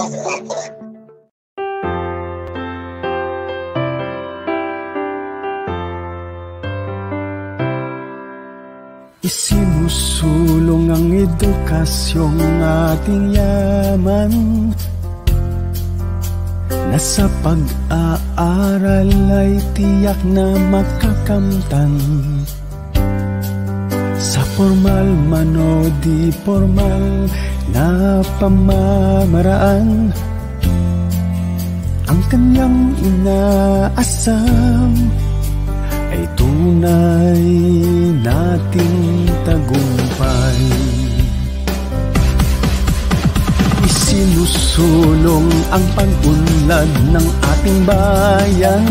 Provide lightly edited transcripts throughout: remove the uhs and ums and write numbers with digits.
Isinusulong ang edukasyong ating yaman, na sa pag-aaral ay tiyak na makakamtan. Sa formal man o di formal na pamamaraan, ang kanyang inaasam ay tunay nating tagumpay. Isinusulong ang pag-unlad ng ating bayan,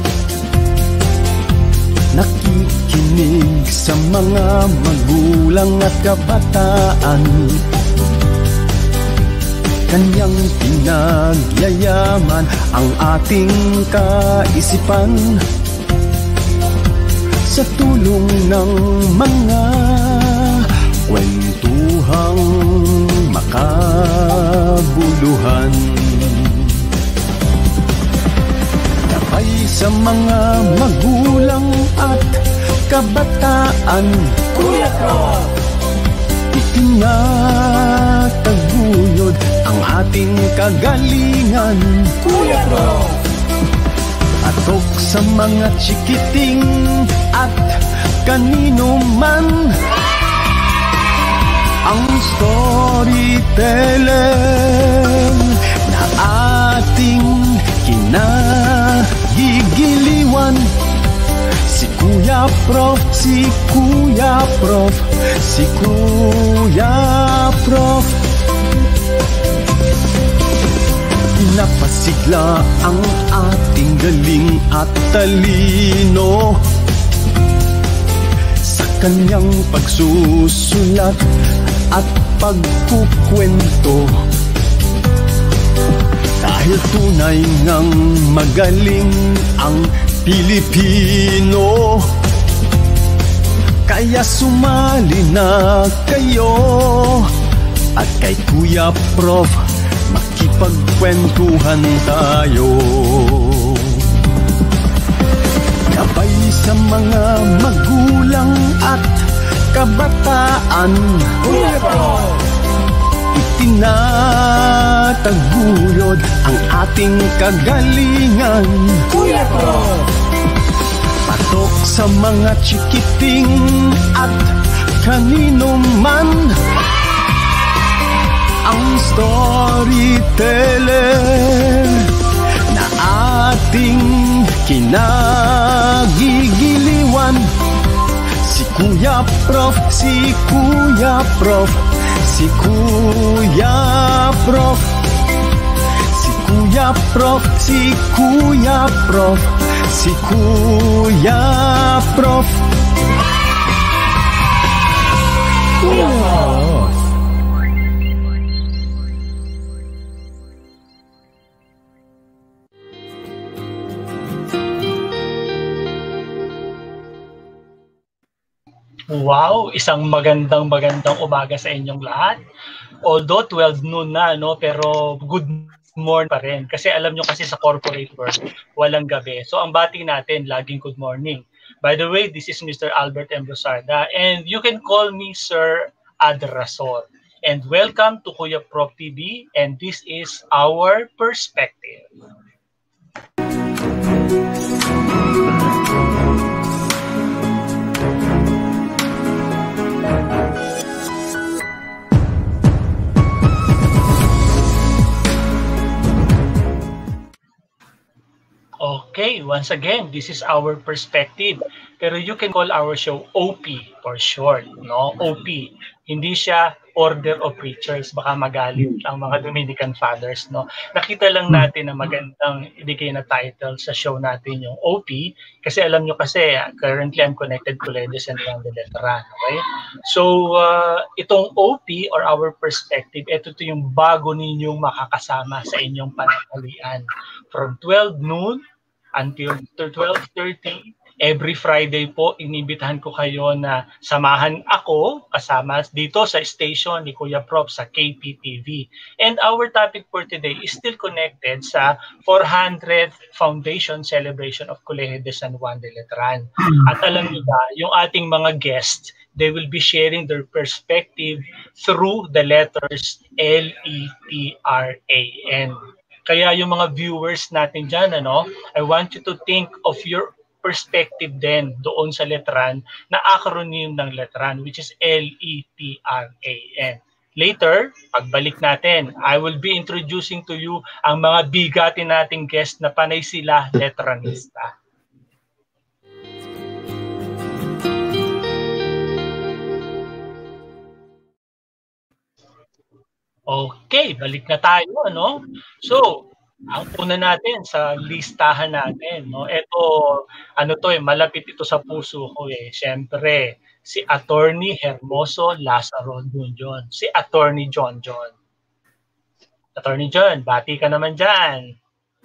nakikinig sa mga magulang at kabataan, kanyang pinagyayaman ang ating kaisipan. Sa tulong ng mga kwentuhang makabuluhan, gabay sa mga magulang at kabataan, Kuya Prof! Itinataguyod ang ating kagalingan, Kuya Prof! Patok sa mga chikiting at kanino man, ang storytelling na ating kinagigiliwan. Si Kuya Prof, si Kuya Prof, si Kuya Prof. Napasigla ang ating galing at talino sa kanyang pagsusulat at pagkukwento. Dahil tunay ngang magaling ang Pilipino, kaya sumali na kayo at kay Kuya Prof makipagkwentuhan tayo. Gabay sa mga magulang at kabataan, Kuya Prof! Itinataguyod ang ating kagalingan, Kuya Prof! Patok sa mga chikiting at kanino man, ang storyteller na ating kinagigiliwan. Si Kuya Prof, si Kuya Prof, si Kuya Prof, si Kuya Prof, si Kuya Prof, si Kuya Prof. Kuya Prof. Wow, isang magandang umaga sa inyong lahat. Although 12 noon na, no, pero good morning pa rin. Kasi alam nyo kasi sa corporate world, walang gabi. So ang bati natin, laging good morning. By the way, this is Mr. Albert M. Rosarda, and you can call me Sir Adrasol. And welcome to Kuya Prof TV, and this is our perspective. Okay, once again, this is our perspective. Pero you can call our show OP for short, no? OP. Hindi siya Order of Preachers. Baka magalit ang mga Dominican Fathers, no? Nakita lang natin na magandang ibigay na title sa show natin yung OP. Kasi alam nyo kasi, currently I'm connected to Ladies and Young Veteran, okay? So, itong OP or our perspective, ito yung bago ninyong makakasama sa inyong pananghalian. From 12 noon until 12:30 Every Friday po, inibitahan ko kayo na samahan ako kasama dito sa station ni Kuya Prof sa KPTV. And our topic for today is still connected sa 400th Foundation Celebration of Colegio de San Juan de Letran. At alam niyo ba, yung ating mga guests, they will be sharing their perspective through the letters LETRAN. Kaya yung mga viewers natin dyan, I want you to think of your perspective din doon sa letran na acronym ng letran, which is LETRAN. Later, pagbalik natin, I will be introducing to you ang mga bigati nating guest na panay sila letranista. Okay, balik na tayo, So, ang una natin sa listahan natin, Ito, malapit ito sa puso ko Siyempre, si Attorney Hermoso Lazaro Dunjon, si Attorney John. Attorney John, bati ka naman dyan.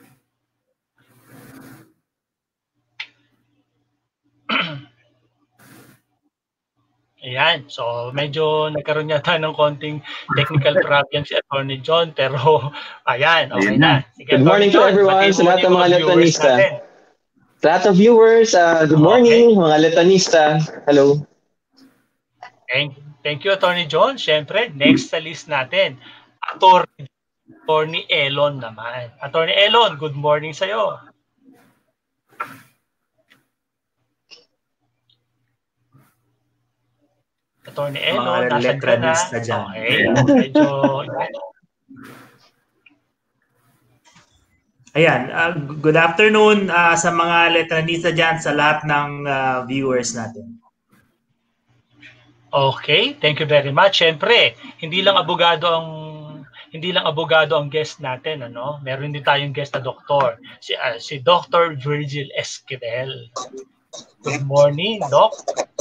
Ayan, so medyo nagkaroon yata ng konting technical problem si Attorney John, pero ayan, okay na. Sige, good morning to everyone sa lahat ng mga letranista. Sa lahat ng viewers, good morning mga letranista. Hello. Thank you, Attorney John. Siyempre, next sa list natin, Attorney Elon naman. Attorney Elon, good morning sa'yo. Attorney Elon, nasa letranista dyan. Okay, medyo... Ayan, good afternoon sa mga letranista dyan, sa lahat ng viewers natin. Okay, thank you very much. Siyempre, hindi lang abogado ang guest natin, Meron din tayong guest na doktor, si Dr. Virgil Esquivel. Good morning, Doc.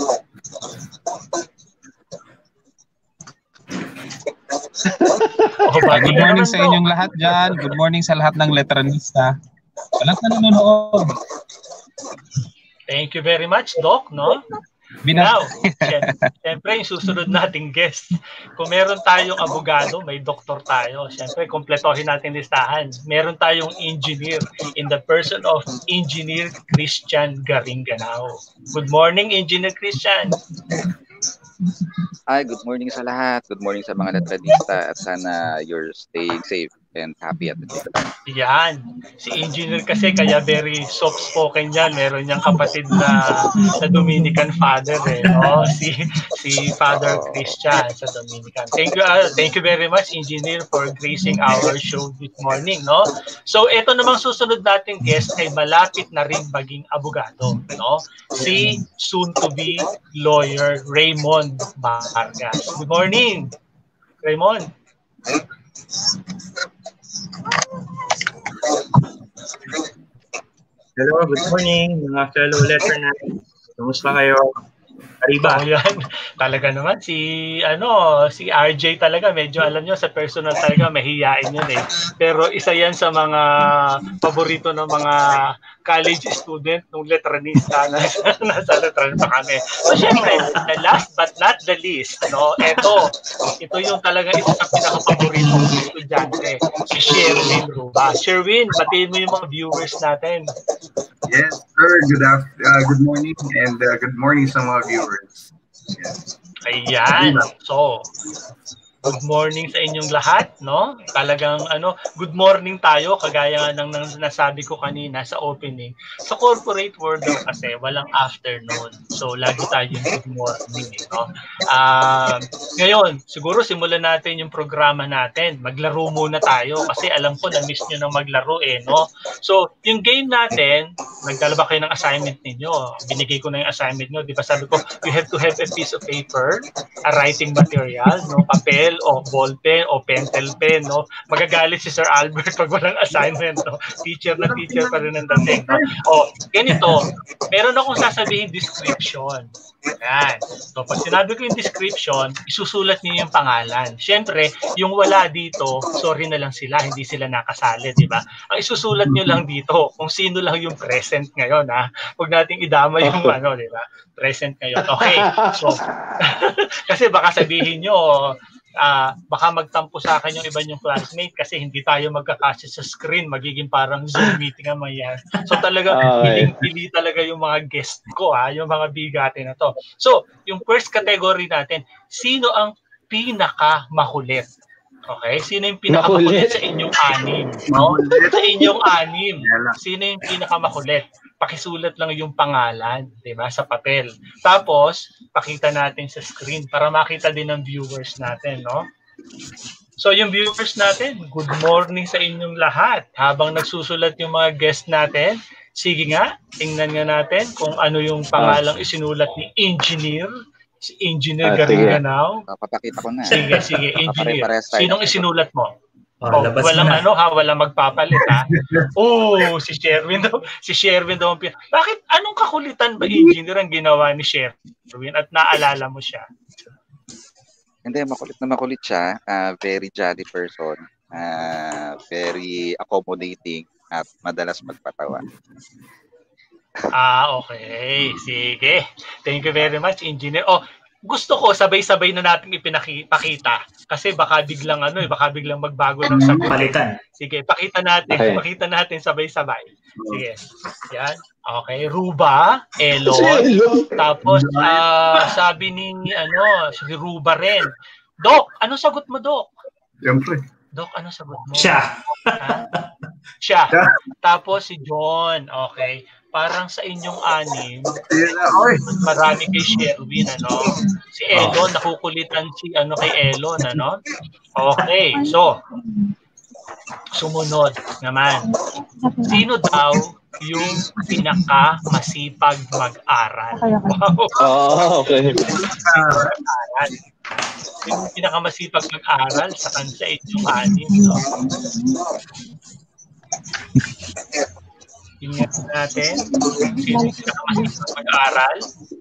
Good morning sa inyong lahat dyan. Good morning sa lahat ng letranista. Walang na nanonood. Thank you very much, Doc, Now, siyempre, yung susunod nating guest. Kung meron tayong abogado, may doktor tayo. Siyempre, kompletohin natin listahan. Meron tayong engineer in the person of Engineer Christian Garinganao. Good morning, Engineer Christian. Hi, good morning sa lahat. Good morning sa mga letranista at sana you're staying safe and happy at the same time. Yan. Si Engineer kasi kaya very soft-spoken yan. Meron niyang kapatid na Dominican father si Father Christian sa Dominican. Thank you very much, Engineer, for gracing our show this morning, So, ito namang susunod nating guest ay malapit na rin maging abogado, Si soon-to-be lawyer Raymond Vargas. Good morning, Raymond. Hello, good morning mga fellow letranista. Kumusta kayo? Arriba. Yan. Talaga naman si RJ talaga medyo alam nyo sa personal talaga mahihiyain yun Pero isa yan sa mga paborito ng mga college student ng letranista na nasa letran pa kami. So syempre, the last but not the least, ito yung talaga isa sa pinaka-paboritong estudyante, si Sherwin Ruba. Sherwin, batiin mo yung mga viewers natin. Yes, sir. Good morning and good morning sa mga viewers. Yes. Ayan. So, good morning sa inyong lahat, Talagang good morning tayo kagaya ng nasabi ko kanina sa opening. Sa corporate world kasi walang afternoon. So lagi tayong good morning, Ngayon, siguro simulan natin yung programa natin. Maglaro muna tayo kasi alam ko na-miss niyo na maglaro So, yung game natin, nagdala ba kayo ng assignment ninyo? Binigay ko na yung assignment niyo, 'di ba? Sabi ko, you have to have a piece of paper, a writing material, papel o ballpen o pentel pen, Magagalit si Sir Albert pag walang assignment, Teacher na teacher pa rin ang dating, ganito, meron akong sasabihin description. Yan. So, pag sinabi ko yung description, isusulat niyo yung pangalan. Siyempre, yung wala dito, sorry na lang sila, hindi sila nakasali, di ba? Ang isusulat niyo lang dito, kung sino lang yung present ngayon, ha? Huwag nating idama yung di ba? Present ngayon. Okay. So, kasi baka sabihin nyo, baka magtampo sa akin yung iba yung classmate kasi hindi tayo magkakasya sa screen, magiging parang Zoom meeting ang mangyari. So talaga, piling-pili talaga yung mga guest ko, yung mga bigate na to. So, yung first category natin, sino ang pinaka-makulit? Okay? Sino yung pinaka-makulit sa inyong anim? No? Sa inyong anim, sino yung pinaka-makulit? Pakisulat lang yung pangalan, di ba, sa papel. Tapos, pakita natin sa screen para makita din ng viewers natin, no? So, yung viewers natin, good morning sa inyong lahat. Habang nagsusulat yung mga guest natin, sige nga, tingnan nga natin kung ano yung pangalang isinulat ni Engineer. Si Engineer Gariganaw. Papakita ko na. Sige, Engineer. Sinong isinulat mo? Walang walang magpapalit, ha? Si Sherwin daw. Si Sherwin daw. Bakit? Anong kakulitan ba, Engineer, ang ginawa ni Sherwin at naalala mo siya? Hindi, makulit siya. Very jolly person. Very accommodating at madalas magpatawa. Okay. Sige. Thank you very much, Engineer. Gusto ko sabay-sabay na natin ipinakita kasi baka biglang magbago ng sagot. Palitan. Sige, pakita natin sabay-sabay. Sige. Yan. Okay, Ruba, Elon. Tapos sabi ni si Ruba rin. Doc, ano sagot mo, Doc? Siyempre. Doc, ano sagot mo? Siya. Siya. Tapos si John. Okay. Parang sa inyong anim, marami kay Sherwin, Si Elon, nakukulitan kay Elon, Okay, so, sumunod naman. Sino daw yung pinaka-masipag mag-aral? Wow. Okay. Yung pinaka-masipag mag-aral sa inyong anim, Tingnan natin sino yung pinakamasipag mag-aral.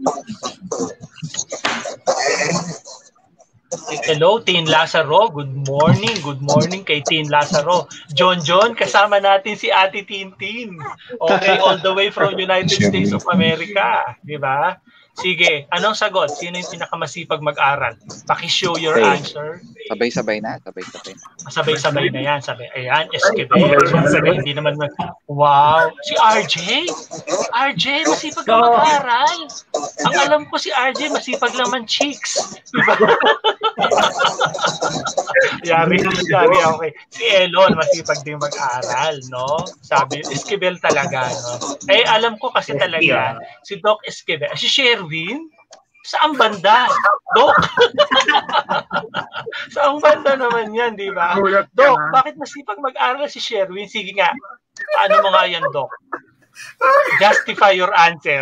Hello, Tin Lazaro. Good morning. Good morning kay Tin Lazaro. John, kasama natin si Ate Tintin. Okay, all the way from United States of America. Di ba? Sige, anong sagot? Sino yung pinakamasipag mag-aral? Paki-show your answer. Sabay-sabay na. Sabay-sabay na yan. Ayan, Esquivel. Hindi naman wow. Si RJ? RJ, masipag ka mag-aral. Ang alam ko si RJ, masipag naman chicks. Diba? Yari, okay. Si Elon, masipag din mag-aral, no? Sabi, Esquivel talaga, no? Alam ko kasi talaga, si Doc Esquivel, si Sherwin, saan banda? Doc? Saan banda naman yan, di ba? Doc, bakit masipag mag-aral si Sherwin? Sige nga, ano mo nga yan, Doc? Justify your answer.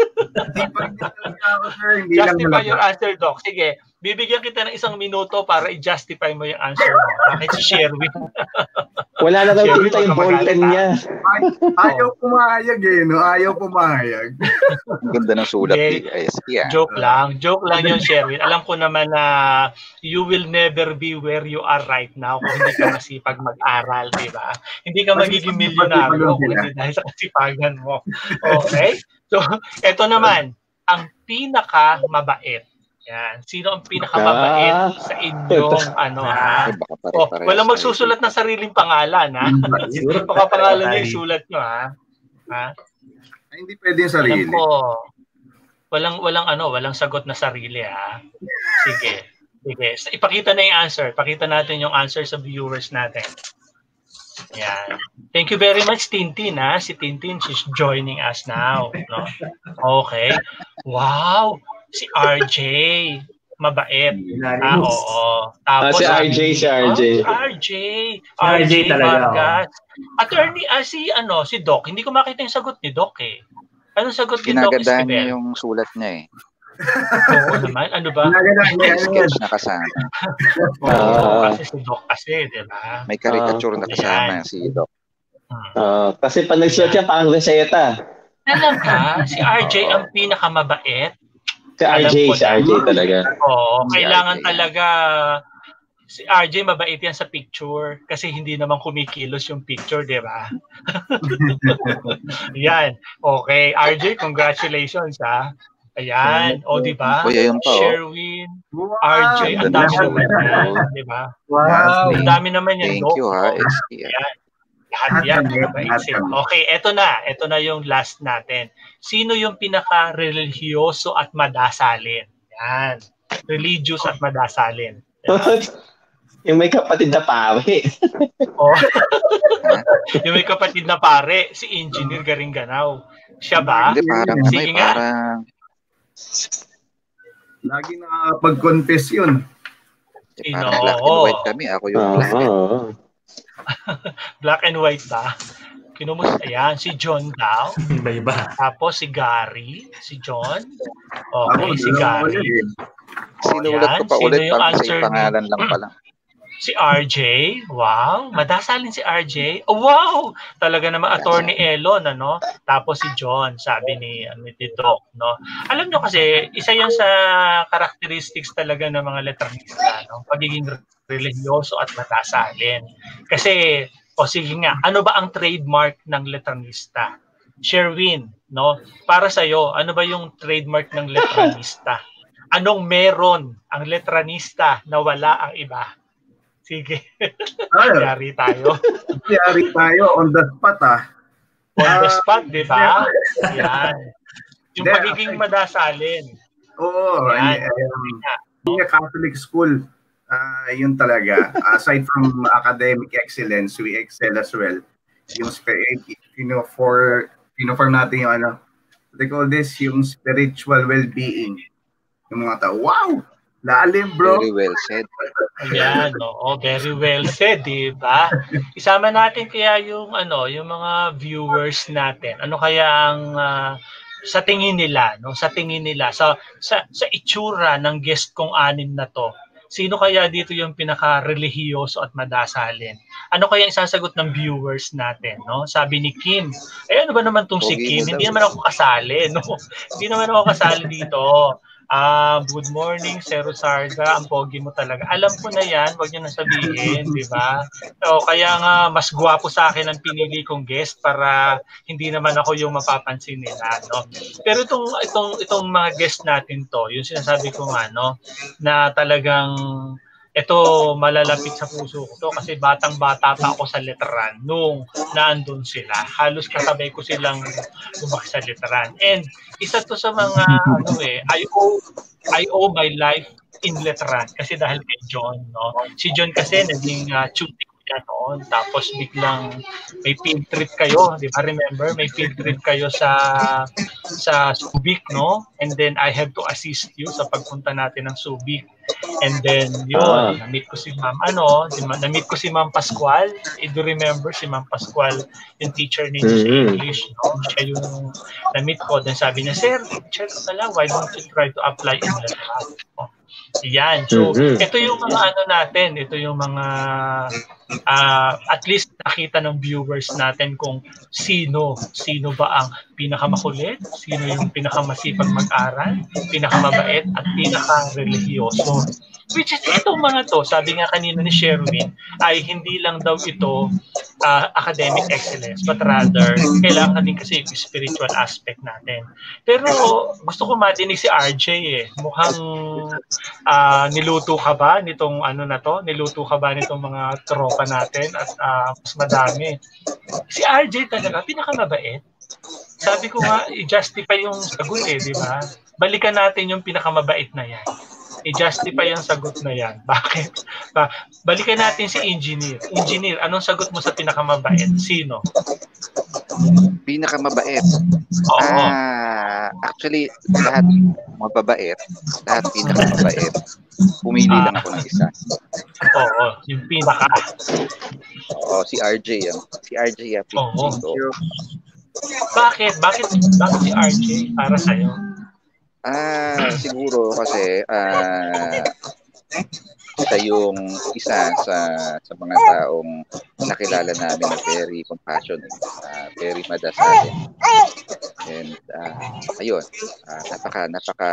Justify your answer, Doc. Sige, bibigyan kita ng 1 minuto para i-justify mo yung answer mo. Bakit si Sherwin? Wala na daw tinta yung ballpen niya. Ayaw pumayag no? Ayaw pumayag. Ang ganda ng sulat ni ISP. Joke lang yun, Sherwin. Alam ko naman na you will never be where you are right now kung hindi ka masipag mag-aral, di ba? Hindi ka magiging milyonaryo kung hindi dahil sa kasipagan mo. Okay? So, eto naman, ang pinaka-mabait. Yan. Sino ang pinakamabait sa inyong walang magsusulat ng sariling pangalan, ha? Baka pangalan niyo yung sulat nyo, ha? Hindi pwede yung sarili. Alam ko, walang sagot na sarili, ha? Sige. Ipakita na yung answer. Pakita natin yung answer sa viewers natin. Yan. Thank you very much, Tintin, ha? Si Tintin, she's joining us now. No? Okay. Wow! Si RJ, mabait. Oo. Tapos si RJ. RJ talaga. Attorney, si Doc. Hindi ko makita yung sagot ni Doc, eh. Anong sagot ni Doc? Ginagandaan niya yung sulat niya, eh. Oo naman. Ano ba? May sketch na kasama. Kasi si Doc kasi, di ba? May caricature na kasama si Doc. Kasi pag nagsulat siya, parang reseta. Alam ka, si RJ ang pinakamabait. Si RJ talaga. Oo, Si kailangan RJ. talaga si RJ mabait yan sa picture kasi hindi naman kumikilos yung picture, di ba? Yan. Okay, RJ, congratulations ha. Ayan, o di ba? Uy, ayun pa, oh. Sherwin, RJ, ang dami naman yan, di ba? Wow. Ang dami naman yan, Thank you, ha, no? ST. Ayan. Lahat yan, mabait sila. Okay, eto na yung last natin. Sino yung pinaka-religyoso at madasalin? Yan. Religious at madasalin. Yan. Yung may kapatid na pare. Oh. Yung may kapatid na pare, si Engineer Garingganaw. Siya ba? Hindi, parang, Sige nga. parang, Lagi nakapag-confess yun. parang black and white kami. Ako yung black. Black and white ba? Kinumusta? Ayan, si John daw. Iba-iba. Tapos si Gary, si John. Okay, si Gary. Sinulat ko pa Sino ulit yung pag answer sa pangalan lang pala. Si RJ. Wow, madasalin si RJ. Oh, wow! Talaga naman attorney Elon, ano? Tapos si John, sabi ni Doc, no? Alam nyo kasi, isa yan sa characteristics talaga ng mga letranista, no? Pagiging religyoso at madasalin. Kasi, sige nga, ano ba ang trademark ng letranista? Sherwin, no? Para sa'yo, ano ba yung trademark ng letranista? Anong meron ang letranista na wala ang iba? Sige. Yari tayo. Yari tayo on the spot, On the spot, di ba? Yan. Yung pagiging madasalin. Oo. Being a Catholic school, yun talaga. Aside from academic excellence, we excel as well. Yung form natin yung what they call this, yung spiritual well-being. Yung mga tao, wow! Lalim, bro. Very well said. Ayan, very well said, di ba? Isama natin kaya yung mga viewers natin. Ano kaya ang sa tingin nila, no? Sa tingin nila sa itsura ng guest kong 6 na to. Sino kaya dito yung pinaka-religyoso at madasalin? Ano kaya ang isasagot ng viewers natin, no? Sabi ni Kim, ano ba naman tong si Kim? Hindi naman ako kasali, no? Hindi naman ako kasali dito. Good morning, Sir Rosarda. Ang pogi mo talaga. Alam ko na yan. Huwag niyo na sabihin, di ba? So, kaya nga, mas gwapo sa akin ang pinili kong guest para hindi naman ako yung mapapansin nila, no? Pero itong mga guest natin to, yung sinasabi ko nga, no, na talagang ito malalapit sa puso ko to kasi batang-bata pa ako sa Letran nung naandun sila. Halos kasabay ko silang lumaki sa Letran. And isa to sa mga I owe my life in Letran kasi dahil kay John, no. Si John kasi naging tutor niya noon, tapos biglang may field trip kayo, di ba? Remember, may field trip kayo sa Subic, no? And then I have to assist you sa pagpunta natin ng Subic. And then yun, na-meet ko si na-meet ko si Ma'am Pascual. I do remember si Ma'am Pascual, yung teacher ninyo sa English, no? Siya yung na-meet ko. Then sabi niya, Sir, teacher ka pala, why don't you try to apply in Letran? Yan. So, ito yung mga natin, ito yung mga at least nakita ng viewers natin kung sino ba ang pinakamakulit, sino yung pinakamasipag mag-aral, pinakamabait at pinaka-religyoso. Which is itong mga to, sabi nga kanina ni Sherwin, ay hindi lang daw ito academic excellence, but rather kailangan din kasi yung spiritual aspect natin. Pero gusto ko matinig si RJ Mukhang niluto ka ba nitong niluto ka ba nitong mga tropa natin at mas madami. Si RJ talaga pinakamabait. Sabi ko nga, i-justify yung sagot di ba? Balikan natin yung pinakamabait na yan. I-justify yung sagot na yan. Bakit? Balikan natin si Engineer. Engineer, anong sagot mo sa pinakamabait? Sino? Pinakamabait? Oo. Actually, lahat mababait. Lahat pinakamabait. Pumili lang ako ng isa. Oo, yung pinaka. Si RJ yan. Si RJ yan. Bakit si RJ para sa'yo? Siguro kasi siya yung isa sa mga taong nakilala namin na very compassionate, very madasalin. And ayun, napaka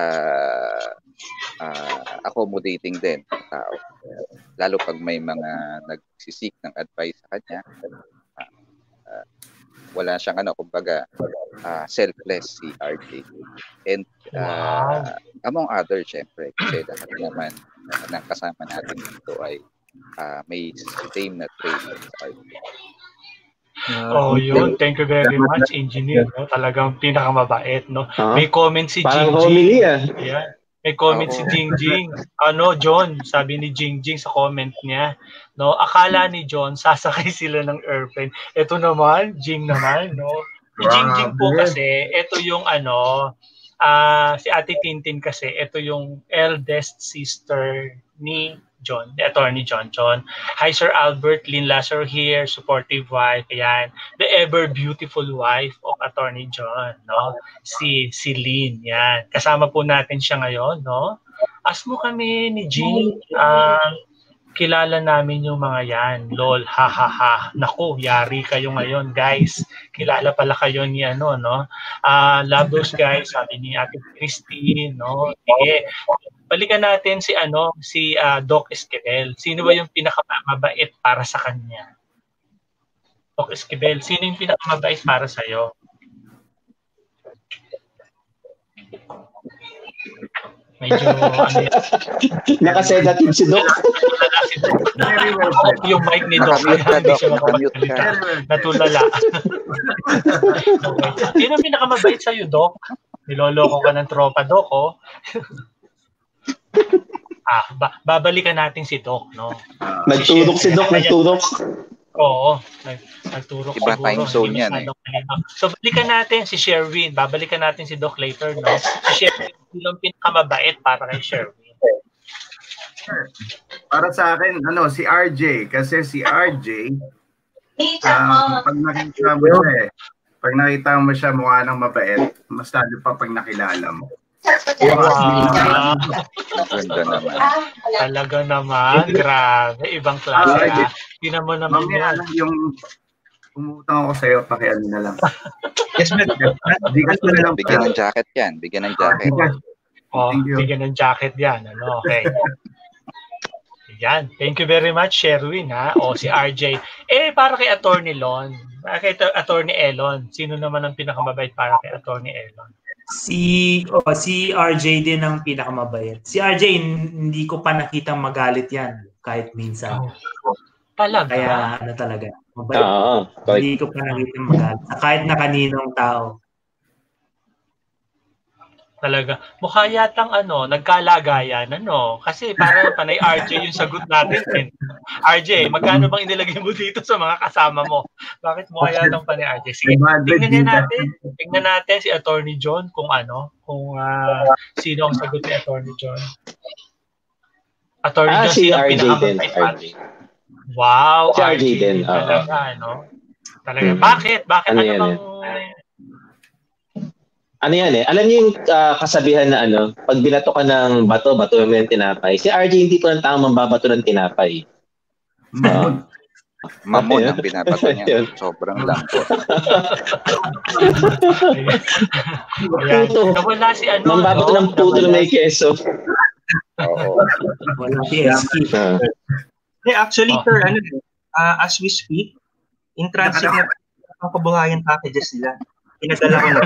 accommodating din ng tao. Lalo pag may mga nagsisik ng advice sa kanya, wala siyang kumbaga selfless si RJ. And among others, syempre, kasi lahat naman ng kasama natin dito ay may same na trait sa RJ. Yun. Thank you very much, Engineer. No? Talagang pinakamabait. No? May comment si Parang Jingjing. homily, Yeah. May comment si Jingjing. John, sabi ni Jingjing sa comment niya, no, akala ni John sasakay sila ng airplane. Ito naman, Jing naman, no. Si Jingjing po kasi, ito yung si Ate Tintin kasi, ito yung eldest sister ni John, the Attorney John. Hi, Sir Albert, Lynn Lazaro here, supportive wife, ayan. The ever beautiful wife of Attorney John, no? Si Lynn, yan. Kasama po natin siya ngayon, no? Asmo kami ni Jing, kilala namin yung mga yan. Lol, ha ha ha. Naku, yari kayo ngayon, guys. Kilala pala kayo ni no? Love those guys, sabi ni Ate Christine, no? Sige. Balikan natin si Doc Esquivel. Sino ba yung pinakamabait para sa kanya? Doc Esquivel, sino yung pinakamabait para sa iyo? Medyo nakasedative si Doc. Yung mic ni Doc hindi siya makapagsalita. Natulala. Sino ang pinakamabait sa iyo, Doc? Niloloko ka ng tropa, Doc, oh. Babalikan natin si Doc, no? Nagturok si Doc, nagturok. Oo, nagturok Iba siguro. Time zone yan So, balikan natin si Sherwin. Babalikan natin si Doc later, no? Si Sherwin, yung pinakamabait para kay Sherwin. Para sa akin, si RJ. Kasi si RJ, pag nakita mo siya mukha ng mabait, mas lalo pa pag nakilala mo. Talaga naman, grabe, ibang klase. Tingnan mo naman yan. Yung umutang ako sa'yo, pakiano na lang. Yes, ma'am. Bigyan ng jacket yan. Bigyan ng jacket. Bigyan ng jacket yan. Okay. Yan. Thank you very much, Sherwin, ha? Si RJ. Para kay Attorney Lon, kay Attorney Elon, sino naman ang pinakamabait para kay Attorney Elon? Si RJ din ang pinakamabait. Si RJ, hindi ko pa nakitang magalit yan kahit minsan. Talaga? Kaya talaga. Mabait. Hindi ko pa nakitang magalit. Kahit na kaninong tao. Talaga. Mukha yatang nagkalagayan, Kasi parang panay RJ yung sagot natin. RJ, magkano bang inilagay mo dito sa mga kasama mo? Bakit mukha yatang panay RJ? Sige, tingnan natin si Attorney John kung sino ang sagot ni Attorney John. Attorney John, si sino ang RJ din. Wow, si RJ din. Talaga, Talaga. Bakit? Bakit? Ano yan Alam niyo yung kasabihan na pag binato ka ng bato mo yung tinapay. Si RJ hindi po ng tamang babato ng tinapay. Mamon ang binabato niya. Sobrang lambot. Wala si mambabato ng puto na may keso. Oo. Walang PSP. Actually, sir, as we speak, in transit na ang kabuhayan packages nila. Pinadala ko na.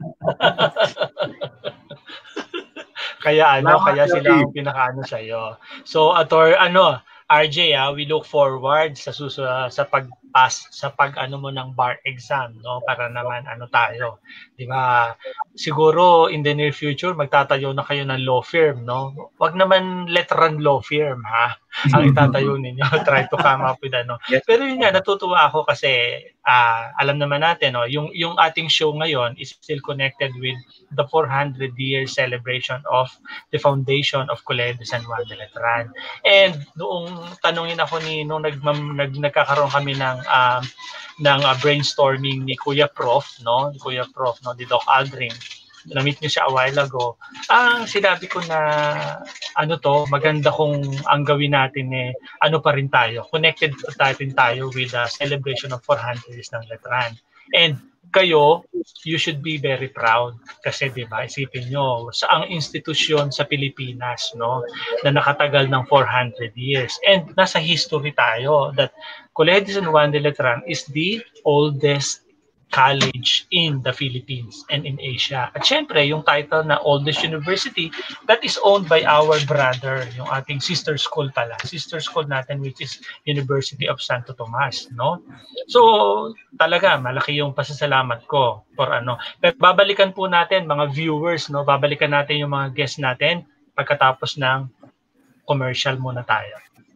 Kaya sila ang pinakaano sa iyo. So RJ, we look forward sa pag-pass sa mo ng bar exam, no? Para naman tayo, 'di ba? Siguro in the near future magtatayo na kayo ng law firm, no? Wag naman letteran law firm, ha? Ang itatayo ninyo, try to come up with Yes. Pero yun nga, natutuwa ako kasi alam naman natin, yung ating show ngayon is still connected with the 400-year celebration of the foundation of Colegio de San Juan de Letran. And noong tanungin ako nung nagkakaroon kami ng brainstorming ni Kuya Prof, ni Doc Aldrin, na-meet niyo siya a while ago. Sinabi ko na maganda kung ang gawin natin pa rin tayo. Connected tayo with the celebration of 400 years ng Letran. And kayo, you should be very proud kasi 'di ba, isipin nyo sa ang institusyon sa Pilipinas, no, na nakatagal ng 400 years and nasa history tayo that Colegio de San Juan de Letran is the oldest college in the Philippines and in Asia. At syempre, yung title na oldest university, that is owned by our brother, yung ating sister school pala. Sister school natin, which is University of Santo Tomas, no? So, talaga, malaki yung pasasalamat ko for Pero babalikan po natin, mga viewers, no? Babalikan natin yung mga guests natin pagkatapos ng commercial muna tayo.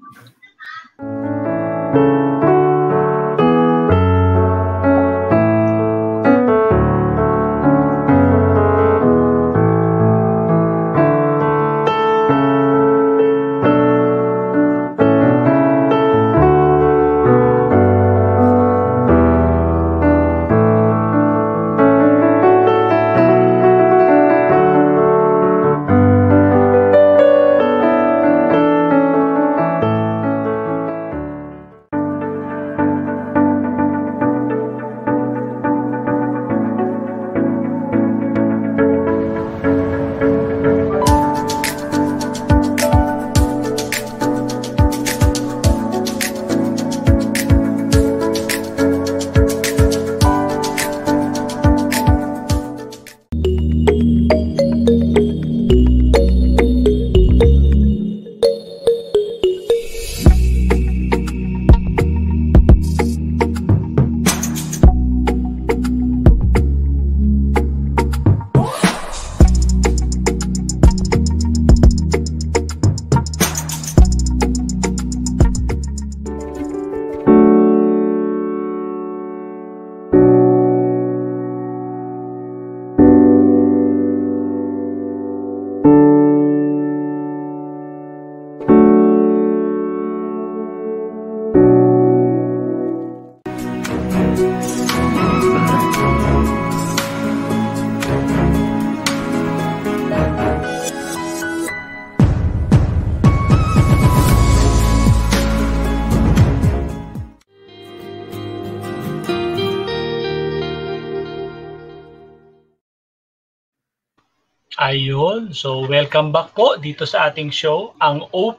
Ayun, so welcome back po dito sa ating show, ang OP,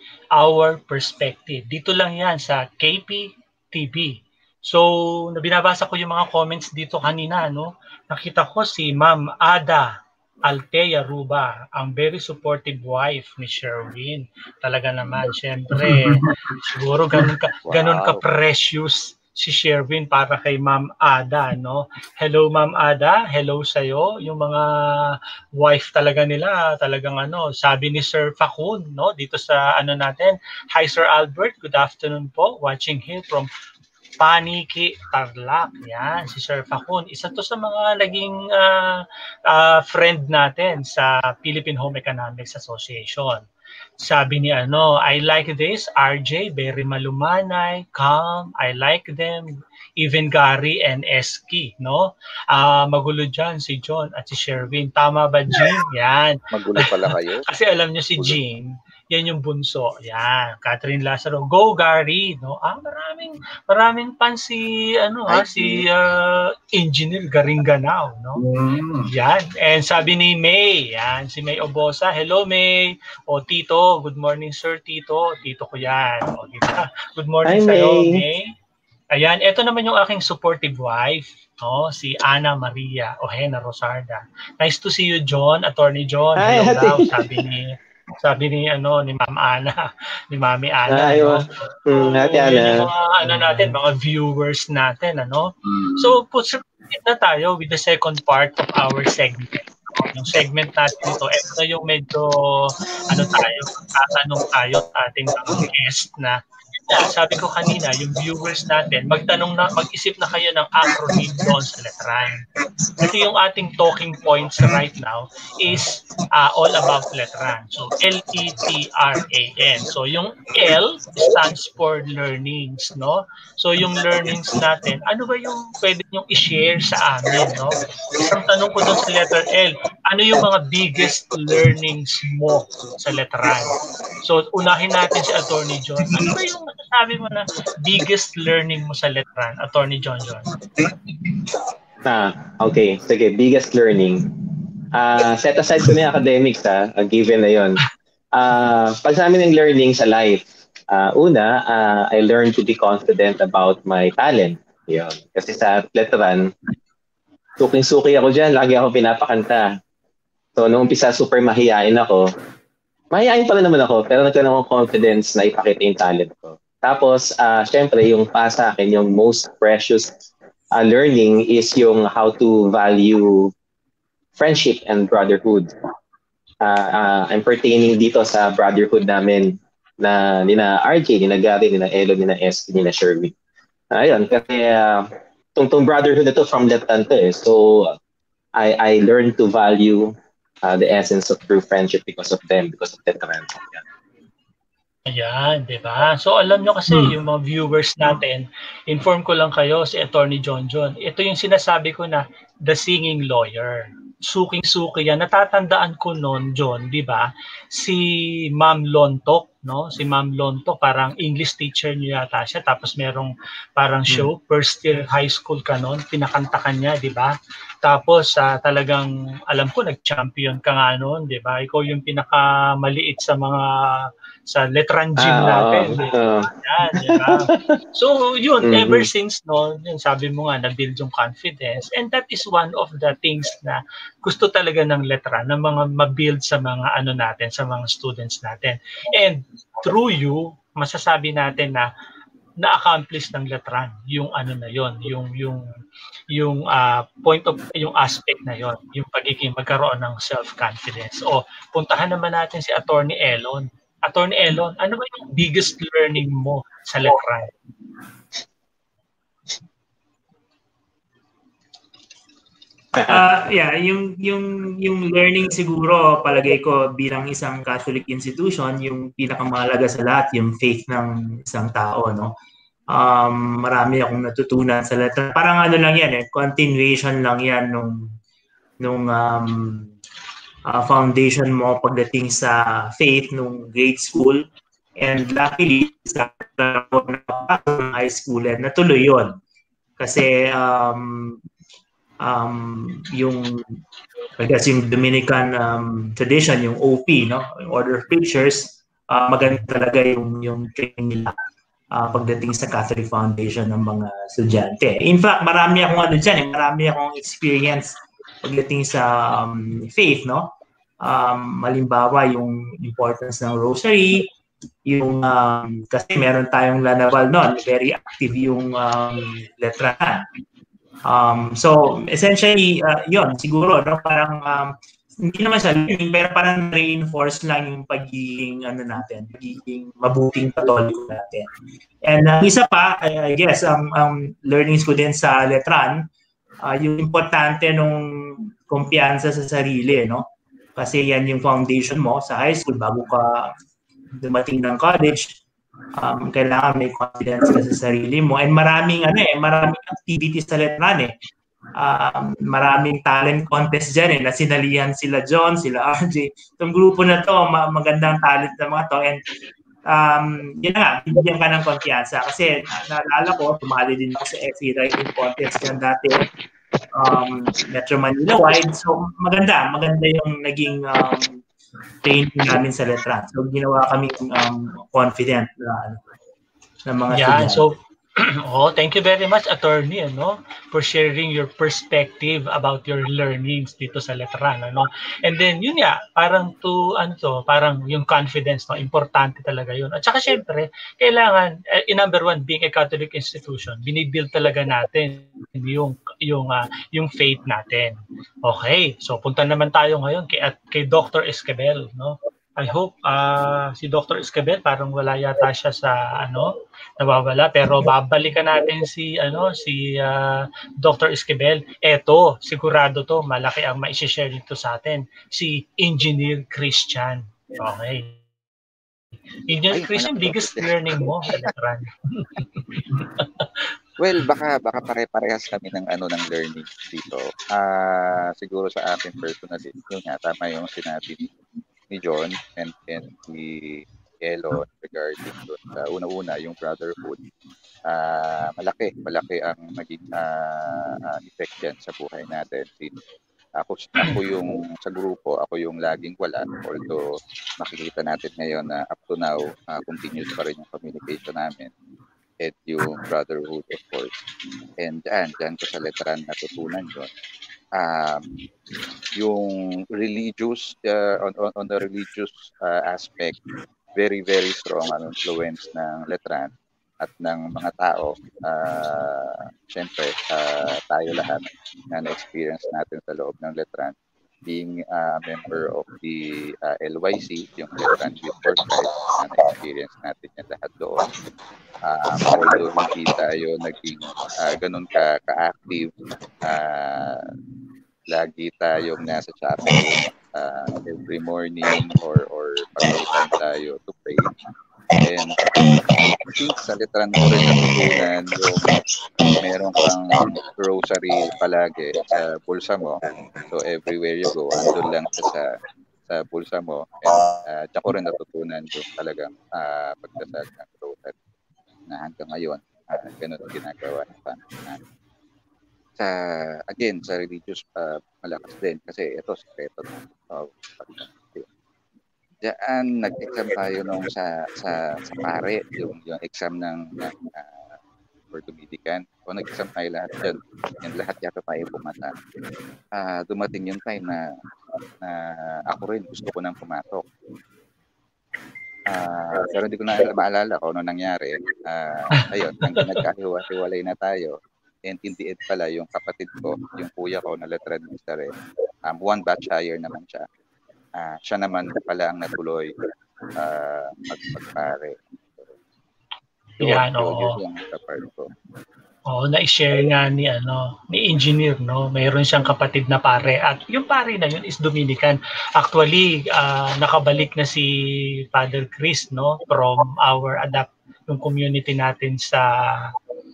Our Perspective. Dito lang yan sa KP TV. So, binabasa ko yung mga comments dito kanina, no? Nakita ko si Ma'am Ada Altea Ruba, ang very supportive wife ni Sherwin. Talaga naman, syempre, siguro ganun ka precious si Sherwin para kay Ma'am Ada, no? Hello Ma'am Ada, hello sa'yo. Yung mga wife talaga nila, talagang sabi ni Sir Facun, no? Dito sa natin. Hi Sir Albert, good afternoon po. Watching here from Paniki, Tarlac. Yan, si Sir Facun. Isa to sa mga naging friend natin sa Philippine Home Economics Association. Sabi ni I like this, RJ, very malumanay, calm, I like them. Even Gary and Eski, no? Magulo dyan si John at si Sherwin. Tama ba, Jean? Yan. Magulo pala kayo. Kasi alam nyo si Jean, yan yung bunso. Yan. Catherine Lazaro. Go, Gary. No? Maraming fan si, si Engineer Garinganao. No? Yan. And sabi ni May, yan, si May Obosa. Hello, May. O, Tito. Good morning, Sir Tito. Tito ko yan. O, good morning sa'yo, May. Ayan, ito naman yung aking supportive wife, no? Si Ana Maria Ojena Rosarda. Nice to see you, John, Attorney John. Hello daw, sabi ni Ma'am Ana, ni Mami Ana. No? Ate Ana. Mga natin, mga viewers natin, So, proceed na tayo with the second part of our segment. Yung segment natin ito yung medyo tatanong tayo at ating guest na sabi ko kanina, yung viewers natin, mag-isip na kayo ng acronym doon sa letran. Kasi yung ating talking points right now is all about letran. So, L-E-T-R-A-N. So, yung L stands for learnings, no? So, yung learnings natin, ano ba yung pwede nyong i-share sa amin, no? Isang tanong ko doon sa letter L, ano yung mga biggest learnings mo sa letran? So, unahin natin si Attorney John. Ano ba yung sabi mo na biggest learning mo sa letran, Attorney John? Okay. Sige, biggest learning. Set aside ko na yung academics, given na yun. Pag sa amin yung learning sa life, una, I learned to be confident about my talent. Yun. Kasi sa letran, suking-suki ako dyan, lagi ako pinapakanta. So, nung umpisa, super mahihain ako. Mahihain pa rin naman ako, pero nagkaroon akong confidence na ipakita yung talent ko. Tapos, syempre, yung sa akin, yung most precious learning is yung how to value friendship and brotherhood. I'm pertaining dito sa brotherhood namin na nina RJ, nina Gary, nina Elo, nina SK, nina Sherwin. Ayun, kasi tong brotherhood na to from Letran to eh. So, I learned to value the essence of true friendship because of them, because of Letran. Ayan, di ba? So alam nyo kasi yung mga viewers natin, inform ko lang kayo si Attorney John. Ito yung sinasabi ko na the singing lawyer. Suking-suki yan. Natatandaan ko noon, John, di ba? Si Ma'am Lontok, no? Si Ma'am Lontok, parang English teacher niya yata siya. Tapos merong parang show, first year high school ka noon, pinakantakan niya, di ba? Tapos talagang, alam ko, nag-champion ka nga noon, di ba? Ikaw yung pinakamaliit sa mga sa letran gym natin. Yan, diba? So, yun, ever since, no, yun, sabi mo nga, na-build yung confidence. And that is one of the things na gusto talaga ng letran, ng mga ma-build sa mga ano natin, sa mga students natin. And through you, masasabi natin na na-accomplish ng letran yung ano na yon, yung point of yung aspect na yon, yung pagiging magkaroon ng self-confidence. O puntahan naman natin si Attorney Elon. Attorney Elon, ano ba yung biggest learning mo sa letran? Yung learning siguro, palagay ko bilang isang Catholic institution, yung pinakamahalaga sa lahat, yung faith ng isang tao, no? Marami akong natutunan sa letran. Parang ano lang yan, continuation lang yan nung foundation mo pagdating sa faith nung grade school, and luckily sa high school natuloy yon kasi yung Dominican tradition, yung OP, no, Order of Preachers, maganda talaga yung training nila pagdating sa Catholic foundation ng mga estudyante. In fact, marami akong experience pagdating sa faith, no? Halimbawa, yung importance ng rosary, yung kasi meron tayong Lanaval noon, very active yung letran. So essentially, yon siguro, no, parang hindi naman siya learning, pero parang reinforce lang yung pagiging pagiging mabuting Katoliko natin. And isa pa, I guess, learnings ko din sa letran, yung importante nung kumpiyansa sa sarili, no? Kasi yan yung foundation mo sa high school bago ka dumating ng college. Kailangan may confidence ka sa sarili mo. And maraming activities sa letran eh. Maraming talent contest dyan eh. Nasinalihan sila John, sila RJ. Itong grupo na to, magandang talent na mga to. And yun nga, bibigyan ka ng kumpiyansa. Kasi naalala ko, tumali din ako sa FE writing contest yan dati. Metro Manila wide. So maganda yung naging training namin sa letran. So ginawa kami confident na mga estudyante. So thank you very much, Attorney, for sharing your perspective about your learnings dito sa letran, And then yun nga, parang parang yung confidence, no, importante talaga yun. At saka syempre, kailangan number one, being a Catholic institution, binibuild talaga natin yung faith natin. Okay, so punta naman tayo ngayon kay Dr. Esquivel, no? I hope si Dr. Esquivel parang wala yata siya sa nawawala, pero babalikan natin si Dr. Esquivel. Eto, sigurado to, malaki ang mai-share dito sa atin. Si Engineer Christian. Okay. Engineer Christian, biggest learning mo sa Letran. Well, baka pare-parehas kami ng ng learning dito. Siguro sa akin personally, yun nga, tama yung sinabi ni John and ni Elon regarding doon sa una-una yung brotherhood. Malaki ang maging effect yan sa buhay natin. Ako yung sa grupo, ako yung laging wala, although makikita natin ngayon na up to now continuous pa rin yung communication namin at yung brotherhood, of course. And dyan ko sa Letran natutunan yun. Yung religious, on the religious aspect, very, very strong ang influence ng Letran at ng mga tao. Siyempre, tayo lahat na na-experience natin sa loob ng Letran, being a member of the LYC, yung Letran Youth for Christ, na na-experience natin yan lahat doon. Although hindi tayo naging ganun ka-active, lagi tayong nasa chapel every morning or pag-time tayo to pray. And I think sa Letran ko rin natutunan yung meron kang rosary palagi sa bulsa mo. So everywhere you go, andun lang sa bulsa mo. And dyan ko rin natutunan yung talagang pagdasal ng rosary na hanggang ngayon ganun ginagawa natin. Again, sa religious malakas din kasi ito sekreto na diyan nag-exam tayo nung sa pare yung exam ng for Dominican. O nag-exam tayo lahat dyan. Yung lahat yata tayo pumata. Dumating yung time na ako rin gusto ko nang pumatok. Pero hindi ko na maalala kung ano nangyari. Ayun, hanggang nagkahiwalay na tayo. And in the end pala, yung kapatid ko, yung kuya ko na letranista rin, one batch higher naman siya. Siya naman pala ang natuloy magpare. Yan, oo. Oo, na-share nga ni engineer, no? Mayroon siyang kapatid na pare at yung pare na yun is Dominican. Actually, nakabalik na si Father Chris, no, from our yung community natin sa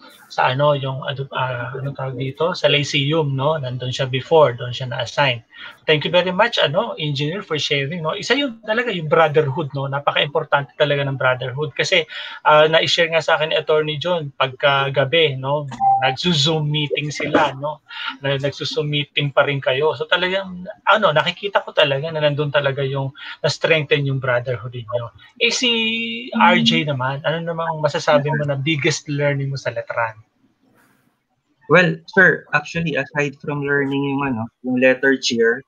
tawag dito, sa Lyceum, no? Nandun siya before, doon siya na-assign. Thank you very much, engineer, for sharing, no? Isa yung talaga yung brotherhood, no? Napaka-importante talaga ng brotherhood kasi na-share nga sa akin ni Attorney John pagka gabi, no? Nagzo-Zoom meeting sila, no? Nagzo-Zoom meeting pa rin kayo. So talagang nakikita ko talaga na nandun talaga yung na-strengthen yung brotherhood niyo. Si RJ naman, ano namang masasabi mo na biggest learning mo sa Letran? Well, sir, actually, aside from learning yung letter cheer,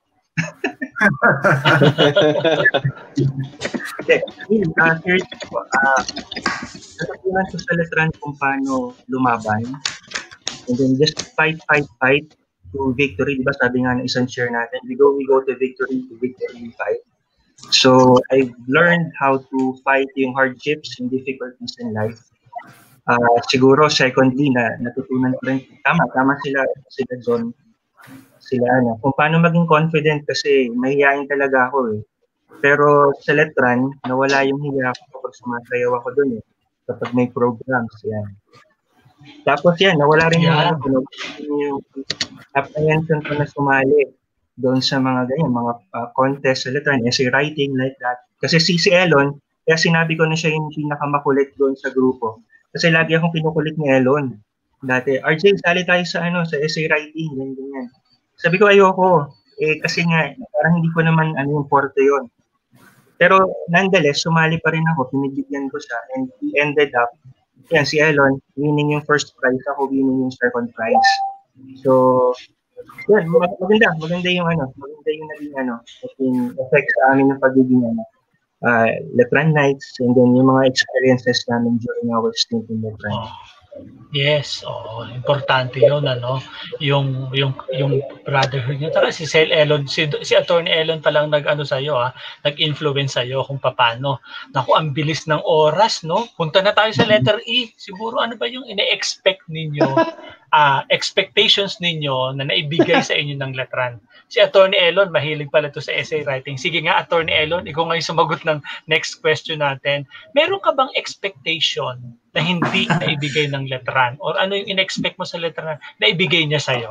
seriously po, natutunan ko sa Letran kung paano lumaban. And then just fight to victory. Diba sabi nga ng isang cheer natin, we go to victory, we fight. So, I've learned how to fight yung hardships and difficulties in life. Siguro secondly na natutunan ko rin tama sila John kung paano maging confident kasi mahihain talaga ako pero sa Letran nawala yung hiya ko kapag sumasayaw ako doon kapag may programs yan tapos yan nawala rin yung apprehension ko na sumali doon sa mga ganyan mga contest sa Letran essay writing like that kasi si Elon kaya sinabi ko na siya yung pinakamakulit doon sa grupo. Kasi lagi akong pinukulit ni Elon. Dati, RJ, sali tayo sa essay writing, ganyan. Sabi ko, ayoko. Kasi nga, parang hindi ko naman yung forte yun. Pero, nonetheless, sumali pa rin ako, pinibigyan ko siya, and he ended up, si Elon, winning yung first prize, ako winning yung second prize. So, yan, maganda yung naging effect sa amin ng pagiging Letran nights and then yung mga experiences namin during our stint in Letran. Yes, oo, importante 'yon ano, yung brotherhood niyo. Taka si Sel Elon, si Attorney Elon pa lang nag-ano sa iyo nag-influence sa iyo kung papaano. Naku, ang bilis ng oras, no? Punta na tayo sa letter E. Siguro ano ba yung ine-expect ninyo, expectations ninyo na naibigay sa inyo ng letran? Si Attorney Elon, mahilig pala to sa essay writing. Sige nga, Attorney Elon, ikaw ngayon sumagot ng next question natin. Meron ka bang expectation na hindi naibigay ng letran? Or ano yung in-expect mo sa letran na ibigay niya sa'yo?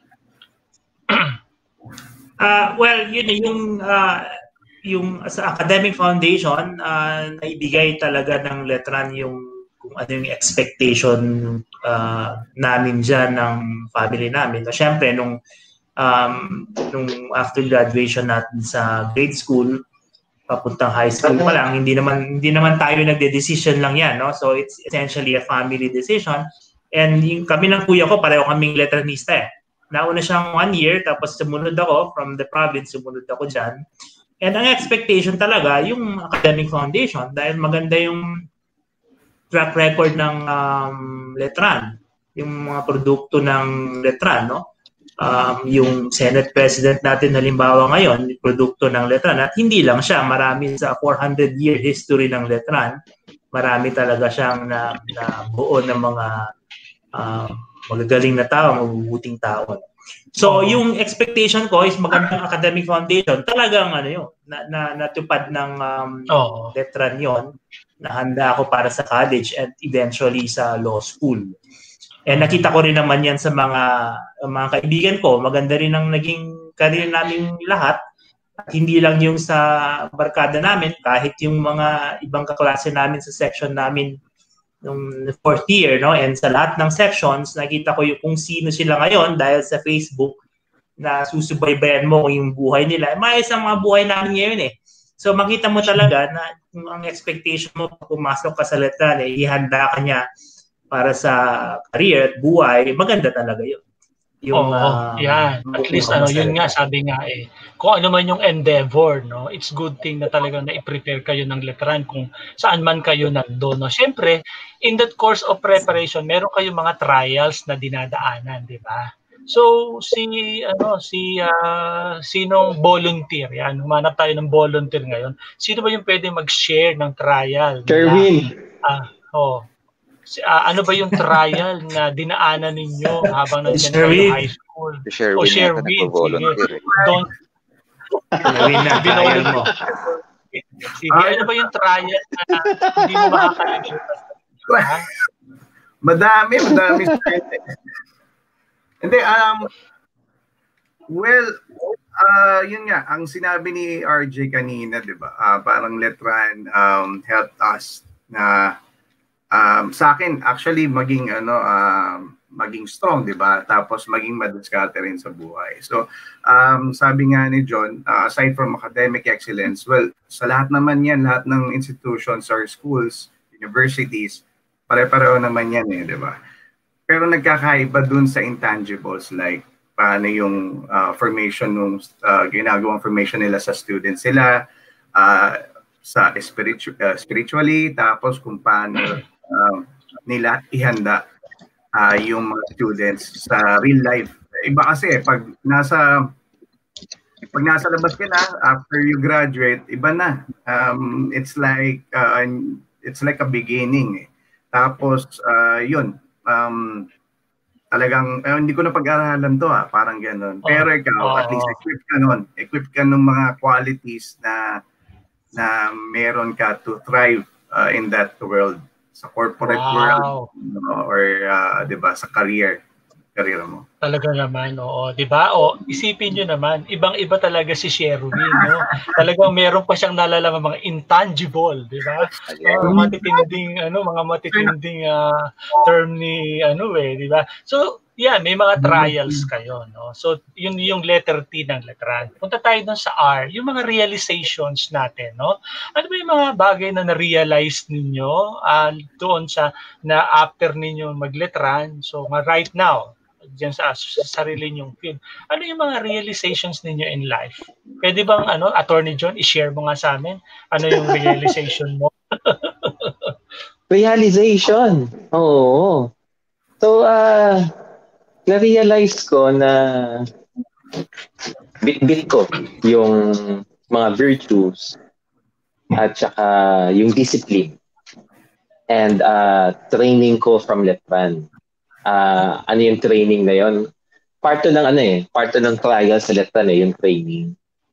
Well, yung sa academic foundation, naibigay talaga ng letran yung kung ano yung expectation namin dyan ng family namin. So, syempre, nung after graduation natin sa grade school, papuntang high school pa lang, hindi naman tayo nagde-decision lang yan, no? So it's essentially a family decision. And kami ng kuya ko, pareho kaming letranista eh. Nauna siyang 1 year, tapos sumunod ako from the province, sumunod ako dyan. And ang expectation talaga, yung academic foundation, dahil maganda yung track record ng letran, yung mga produkto ng letran, no? Yung Senate President natin halimbawa ngayon, produkto ng letran. At hindi lang siya, marami sa 400-year history ng letran, marami talaga siyang na buo ng mga magagaling na tao, mabubuting tao. So, yung expectation ko is magandang academic foundation. Talagang natupad ng letran yon, na handa ako para sa college and eventually sa law school. And nakita ko rin naman yan sa mga kaibigan ko. Maganda rin ang naging career namin lahat. At hindi lang yung sa barkada namin, kahit yung mga ibang kaklase namin sa section namin nung 4th year, no? And sa lahat ng sections, nakita ko yung kung sino sila ngayon dahil sa Facebook na susubaybayan mo yung buhay nila. Maayos ang mga buhay namin ngayon eh. So makita mo talaga na kung ang expectation mo pag pumasok ka sa letran, ihanda ka niya para sa career at buhay, maganda talaga yun. Yung, yan. At least, yun nga, sabi nga kung ano man yung endeavor, no, it's good thing na talagang na-prepare kayo ng letran kung saan man kayo nandun, no. Siyempre, in that course of preparation, meron kayong mga trials na dinadaanan, di ba? So, sinong volunteer, yan, humanap tayo ng volunteer ngayon. Sino ba yung pwede mag-share ng trial? Kerwin. Ano ba yung trial na dinaanan ninyo habang nandiyan kayo high school? Sherwin. Don't. Trial mo. Sige, ano ba yung trial na hindi mo makakalimutan? Madami. Hindi, yun nga, ang sinabi ni RJ kanina, di ba? Parang letran helped us na sa akin actually maging strong, 'di ba? Tapos maging madiskarte rin sa buhay. So sabi nga ni John, aside from academic excellence, well, sa lahat naman 'yan, lahat ng institutions or schools, universities, pare-pareho naman 'yan 'di ba? Pero nagkakaiba dun sa intangibles, like paano yung formation nung ginagawang formation nila sa students sila, sa spiritually, tapos kung paano nila ihanda yung mga students sa real life. Iba kasi pag nasa labas ka na after you graduate, iba na. It's like a beginning. Tapos yun, talagang hindi ko na pag-aralan to parang gano'n. Pero ikaw at least equipped ka ng mga qualities na meron ka to thrive in that world, sa corporate world, or 'di ba, sa career mo. Talaga naman, oo, 'di ba? Isipin niyo naman, ibang-iba talaga si Sherwin, no? Talagang meron pa siyang nalalaman mga intangible, 'di ba? Mga matitinding term ni 'di ba? So, yeah, may mga trials kayo, no? So, yun yung letter T ng letran. Punta tayo dun sa R, yung mga realizations natin, no? Ano ba yung mga bagay na na-realize ninyo doon na after ninyo magletran? So, right now, diyan sa sarili nyong field. Ano yung mga realizations ninyo in life? Pwede bang Attorney John, i-share mo nga sa amin ano yung realization mo? Realization. Oo. So, na-realize ko na bit-bit ko yung mga virtues at saka yung discipline and training ko from Letran. Ano yung training na yon? Part ng trial sa Letran yung training.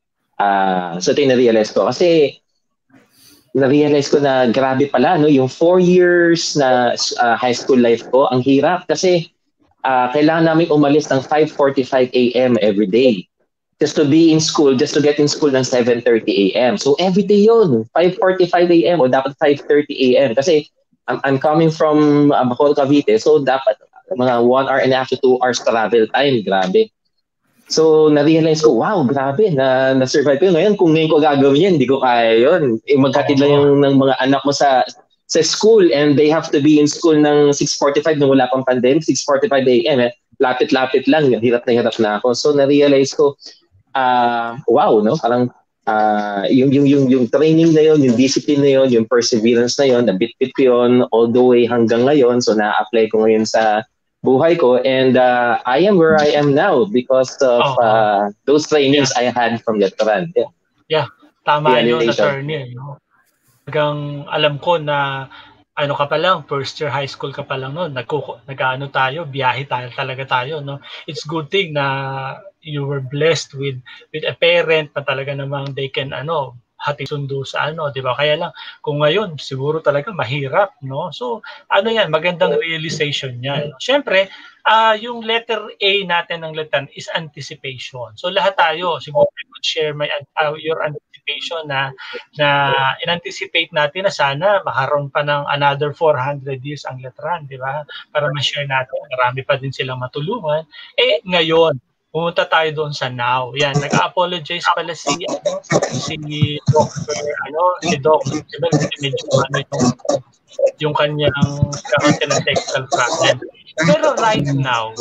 So ito yung na-realize ko. Kasi na-realize ko na grabe pala, no? Yung 4 years na high school life ko, ang hirap kasi kailangan namin umalis ng 5:45 a.m. every day. Just to be in school, just to get in school ng 7:30 a.m. So every day yun, 5:45 a.m. o dapat 5:30 a.m. Kasi I'm coming from Bacol, Cavite, so dapat mga 1 hour and a half to 2 hours travel time, grabe. So na-realize ko, wow, grabe, na-survive ko. Ngayon, kung ngayon ko gagawin yan, hindi ko kaya yun. Magkatid lang yung ng mga anak mo sa school and they have to be in school ng 6:45 nung wala pang pandemic, 6:45 a.m. Lapit-lapit lang, hirap na ako. So na-realize ko, wow, no? Parang yung training na yon, yung discipline na yon, yung perseverance na yon, nabit-bit yun all the way hanggang ngayon. So na-apply ko ngayon sa buhay ko and I am where I am now because of those trainings I had from Letran. Yeah, tama yun, attorney. No? Hanggang alam ko na ano ka pa lang, first year high school ka pa lang noon, nag-ano tayo, biyahe talaga tayo, no? It's good thing na you were blessed with a parent na talaga namang they can hati sundo sa di ba? Kaya lang kung ngayon siguro talaga mahirap, no? So ano yan, magandang realization yan. Syempre, yung letter A natin ng Letran is anticipation. So lahat tayo siguro I could share your anticipation na in-anticipate natin na sana makaroon pa ng another 400 years ang Letran, di ba? Para ma-share natin, marami pa din silang matulungan. Ngayon pumunta tayo doon sa now. Yan, nag-apologize pala si Doc, diba, medyo yung kanyang kaunti ng technical problem. Pero right now,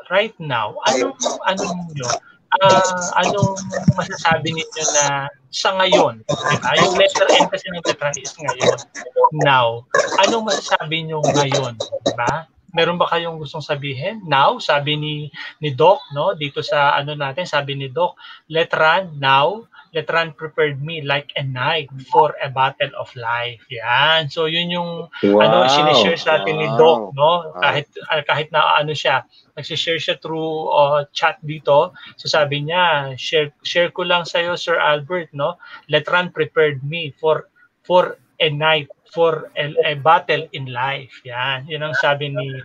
anong masasabi ninyo na sa ngayon, diba? Yung letter N kasi ng Letran is ngayon, now. Anong masasabi nyo ngayon, diba? Meron ba kayong gustong sabihin? Now, sabi ni Doc, no? Dito sa natin, sabi ni Doc, Letran prepared me like a knight for a battle of life. Yan. So yun yung sinishare sa atin ni Doc, no? Kahit na siya, nagsishare siya through chat dito. So sabi niya, share ko lang sa iyo, Sir Albert, no? Letran prepared me for a knight for a battle in life. Yan. Yun ang sabi ni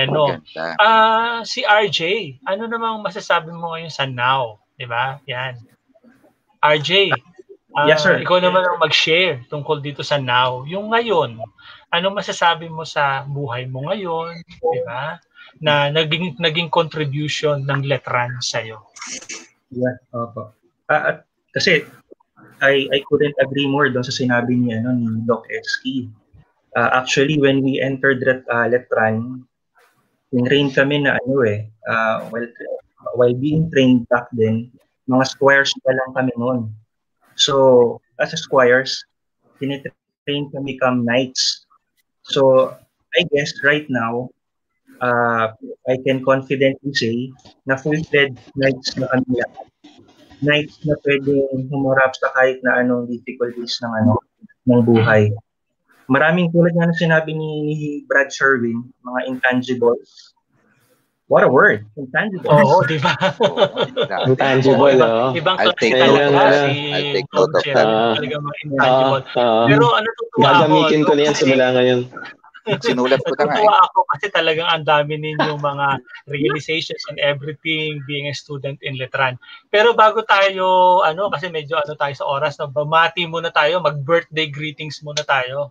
si RJ, ano namang masasabi mo ngayon sa now? Diba? Yan. RJ, yes, sir. Ikaw naman ang mag-share tungkol dito sa now. Yung ngayon, anong masasabi mo sa buhay mo ngayon? Diba? Na naging contribution ng Letran sa'yo. Yeah, kasi I couldn't agree more doon sa sinabi ni Doc Eski. Actually, when we entered Letran, in-train kami na while being trained back then, mga squires pa lang kami noon. So, as a squires, tinitrain kami become knights. So, I guess right now, I can confidently say na full-fledged knights na kami lahat. Knights na pwedeng humarap sa kahit na anong difficulties ng buhay. Maraming tulad nga na sinabi ni Brad Sherwin, mga intangibles. What a word, intangibles. Oo, di ba? Intangible, no? Ibang I'll take note of that. Talagang mga intangible. Pero natutuwa ako. Gagamitin ko na yan simula ngayon. Sinulat ko na nga. Natutuwa ako kasi talagang ang dami ninyong mga realizations and everything being a student in Letran. Pero bago tayo, kasi medyo tayo sa oras, bamati muna tayo, mag-birthday greetings muna tayo.